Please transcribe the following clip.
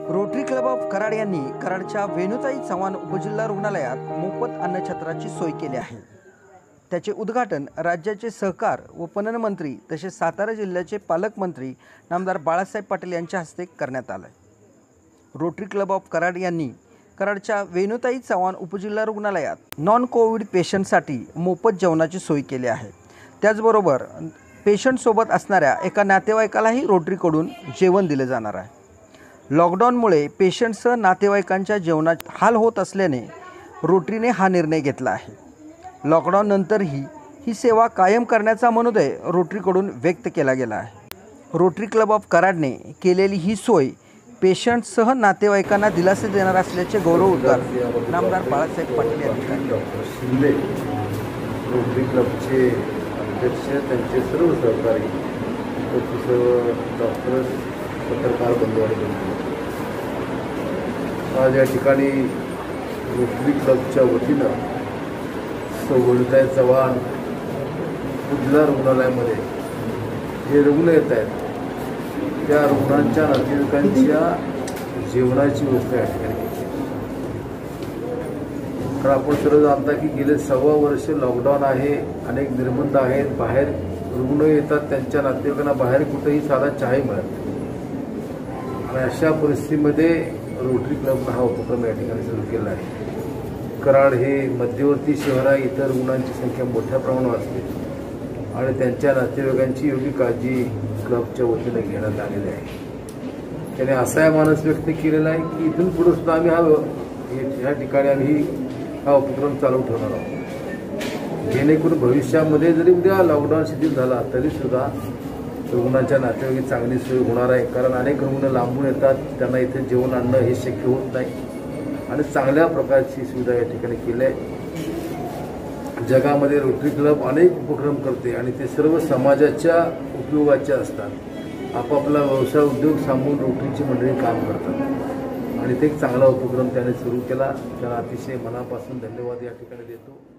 Rotary club of Karad यांनी कराडच्या वेणुताई चव्हाण उपजिल्हा रुग्णालयात मोफत अन्नछत्राची सोय केली आहे। त्याचे उद्घाटन राज्याचे सहकार व पणन मंत्री तसेच सातारा जिल्ह्याचे पालकमंत्री नामदार बाळासाहेब पाटील यांच्या हस्ते करण्यात आले। रोटरी क्लब ऑफ कराड यांनी कराडच्या वेणुताई चव्हाण उपजिल्हा रुग्णालयात नॉन कोविड पेशंटसाठी मोफत जेवणाची सोय केली आहे। त्याचबरोबर पेशंट सोबत असणाऱ्या एका नातेवाईकालाही रोटरीकडून जेवण दिले जाणार आहे। लॉकडाऊनमुळे पेशंटसह नातेवाईकांच्या जेवणात हाल होत असल्याने रोटरीने हा निर्णय घेतला आहे। लॉकडाऊन नंतरही ही सेवा कायम करण्याचा मनोदय रोटरीकडून व्यक्त केला गेला आहे। रोटरी क्लब ऑफ कराडने केलेली ही सोय पेशंटसह नातेवाईकांना दिलासा देणार असल्याचे गौरवोद्गार नामदार बाळासाहेब पाटील यांनी काढले। रोटरी क्लबचे अध्यक्ष, त्यांचे सर्व सहकारी, सर्व डॉक्टर्स, पत्रकार बंधू आणि आज या ठिकाणी रोटरी क्लबच्या वतीनं वेणुताई चव्हाण उपजिल्हा रुग्णालयामध्ये जे रुग्ण येत आहेत त्या रुग्णांच्या नातेवाईकांच्या जेवणाची व्यवस्था या ठिकाणी केली। तर आपण सर्व जाणता की गेले 1.25 वर्ष लॉकडाऊन आहे, अनेक निर्बंध आहेत, बाहेर रुग्ण येतात, त्यांच्या नातेवाईकांना बाहेर कुठेही साधा चहाही मिळत नाही। आणि अशा परिस्थितीमध्ये रोटरी क्लबनं हा उपक्रम या ठिकाणी सुरू केला आहे। कराड हे मध्यवर्ती शहर आहे, इतर रुग्णांची संख्या मोठ्या प्रमाणावर असते आणि त्यांच्या नातेवाईकांची योग्य काळजी क्लबच्या वतीने घेण्यात आलेली आहे। त्याने असा मानस व्यक्त केलेला आहे की इथून पुढे सुद्धा आम्ही ह्या ठिकाणी आम्ही हा उपक्रम चालू ठेवणार आहोत, जेणेकरून भविष्यामध्ये जरी उद्या लॉकडाऊन शिथिल झाला तरी सुद्धा रुग्णांच्या नातेवाईक चांगली सोय होणार आहे। कारण अनेक रुग्ण लांबून येतात, त्यांना इथे जेवण आणणं हे शक्य होत नाही आणि चांगल्या प्रकारची सुविधा या ठिकाणी केली आहे। जगामध्ये रोटरी क्लब अनेक उपक्रम करते आणि ते सर्व समाजाच्या उपयोगाचे असतात। आपापला व्यवसाय उद्योग सांभाळून रोटरीची मंडळी काम करतात आणि ते एक चांगला उपक्रम त्याने सुरू केला। त्याला अतिशय मनापासून धन्यवाद या ठिकाणी देतो।